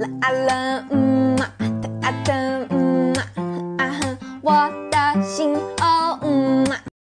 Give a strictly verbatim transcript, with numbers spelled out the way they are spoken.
了啊了，嗯啊的啊的，嗯啊啊哼，我的心。